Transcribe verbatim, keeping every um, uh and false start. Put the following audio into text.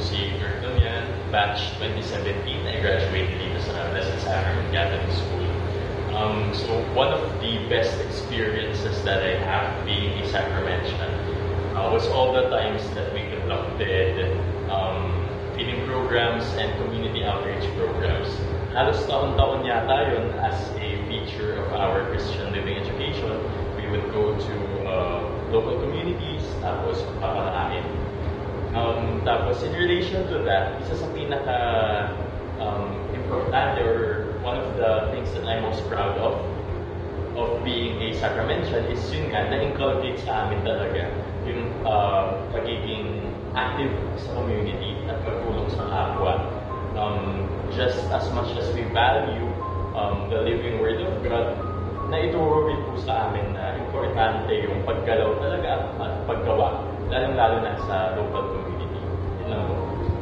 si Gerton yan, batch twenty seventeen. I graduated dito sa Sacrament Catholic School. Um, so one of the best experiences that I have being a Sacramentian uh, was all the times that we conducted um, feeding programs and community outreach programs. Halos taon-taon yata yun as a feature of our Christian living education. We would go to uh, local communities, tapos papakain. Um, tapos in relation to that, isa sa pinaka um, importante or one of the things that I'm most proud of of being a Sacramentian is yun nga, na-inculcate sa amin talaga yung uh, pagiging active sa community at magtulong sa kapwa. Um, just as much as we value um, the living Word of God, na ituro rin po sa amin na importante yung paggalaw talaga at paggawa, lalong-lalo na sa local community. Yun lang po.